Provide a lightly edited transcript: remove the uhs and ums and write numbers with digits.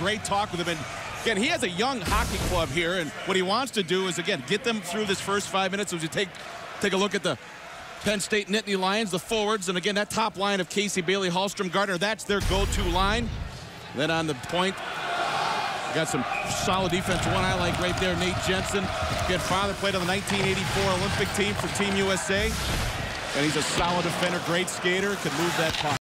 great talk with him. And again, he has a young hockey club here, and what he wants to do is, again, get them through this first 5 minutes. As you take a look at the Penn State Nittany Lions, the forwards, and again, that top line of Casey, Bailey, Hallstrom, Gardner, that's their go-to line. Then on the point, got some solid defense. One I like right there, Nate Jensen. Again, father played on the 1984 Olympic team for Team USA. And he's a solid defender, great skater, could move that puck.